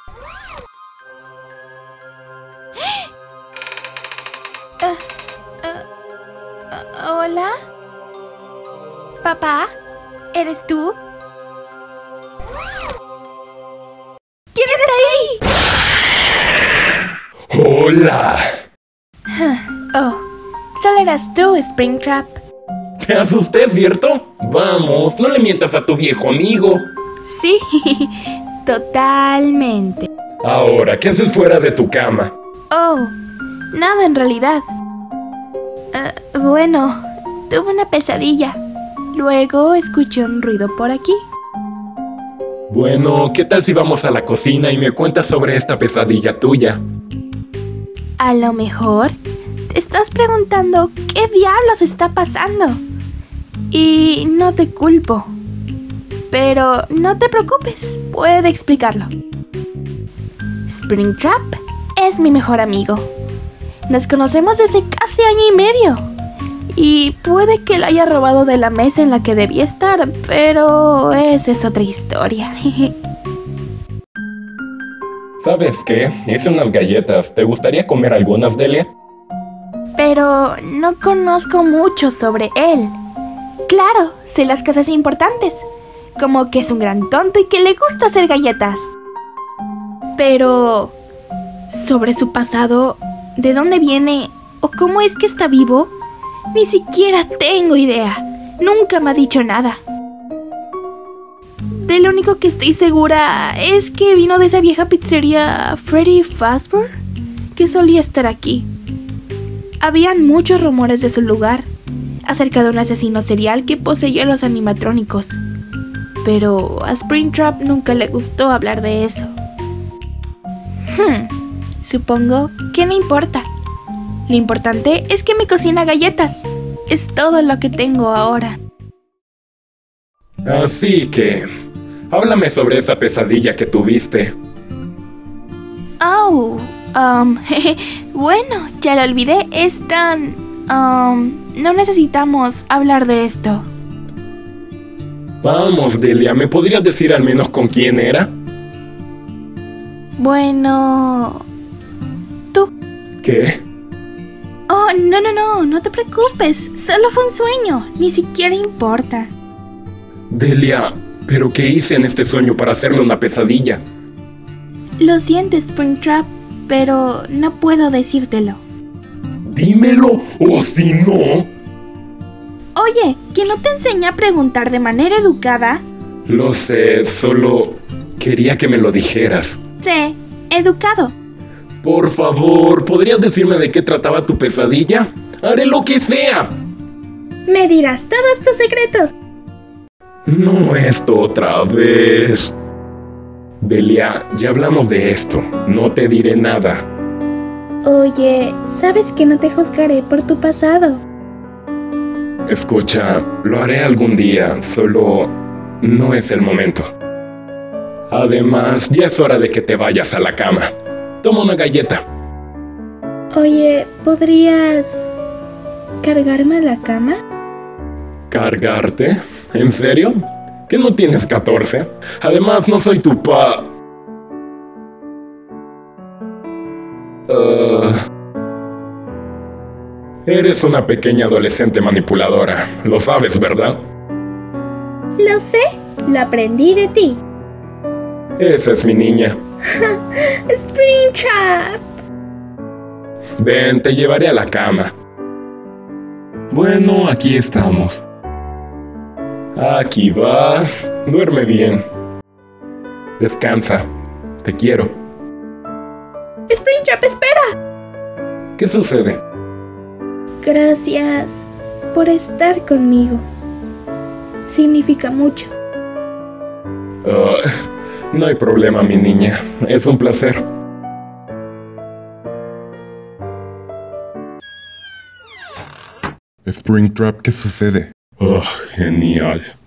¿Hola? ¿Papá? ¿Eres tú? ¿Quién está ahí? ¡Hola! Oh, solo eras tú, Springtrap. Te asusté, ¿cierto? Vamos, no le mientas a tu viejo amigo. Sí, totalmente. Ahora, ¿qué haces fuera de tu cama? Oh, nada en realidad. Bueno, tuve una pesadilla. Luego escuché un ruido por aquí. Bueno, ¿qué tal si vamos a la cocina y me cuentas sobre esta pesadilla tuya? A lo mejor te estás preguntando qué diablos está pasando. Y no te culpo. Pero no te preocupes, puedo explicarlo. Springtrap es mi mejor amigo. Nos conocemos desde casi año y medio. Y puede que lo haya robado de la mesa en la que debía estar, pero esa es otra historia. ¿Sabes qué? Hice unas galletas. ¿Te gustaría comer algunas, Delia? Pero no conozco mucho sobre él. Claro, sé las cosas importantes, como que es un gran tonto y que le gusta hacer galletas. Pero sobre su pasado, ¿de dónde viene o cómo es que está vivo? Ni siquiera tengo idea. Nunca me ha dicho nada. De lo único que estoy segura es que vino de esa vieja pizzería Freddy Fazbear, que solía estar aquí. Habían muchos rumores de su lugar, acerca de un asesino serial que poseía los animatrónicos. Pero a Springtrap nunca le gustó hablar de eso. Supongo que no importa. Lo importante es que me cocina galletas. Es todo lo que tengo ahora. Así que... háblame sobre esa pesadilla que tuviste. Oh, bueno, ya lo olvidé. Es tan... no necesitamos hablar de esto. Vamos, Delia, ¿me podrías decir al menos con quién era? Bueno... ¿tú? ¿Qué? Oh, no te preocupes. Solo fue un sueño. Ni siquiera importa. Delia, ¿pero qué hice en este sueño para hacerle una pesadilla? Lo siento, Springtrap, pero no puedo decírtelo. Dímelo, o si no... Oye, ¿que no te enseñé a preguntar de manera educada? Lo sé, solo quería que me lo dijeras. Sé, educado. Por favor, ¿podrías decirme de qué trataba tu pesadilla? ¡Haré lo que sea! Me dirás todos tus secretos. No esto otra vez. Delia, ya hablamos de esto. No te diré nada. Oye, sabes que no te juzgaré por tu pasado. Escucha, lo haré algún día, solo no es el momento. Además, ya es hora de que te vayas a la cama. Toma una galleta. Oye, ¿podrías cargarme a la cama? ¿Cargarte? ¿En serio? ¿Que no tienes 14? Además, no soy tu Eres una pequeña adolescente manipuladora. Lo sabes, ¿verdad? Lo sé, lo aprendí de ti. Esa es mi niña. Springtrap. Ven, te llevaré a la cama. Bueno, aquí estamos. Aquí va. Duerme bien. Descansa. Te quiero. Springtrap, espera. ¿Qué sucede? Gracias por estar conmigo. Significa mucho. No hay problema, mi niña. Es un placer. Springtrap, ¿qué sucede? Oh, genial.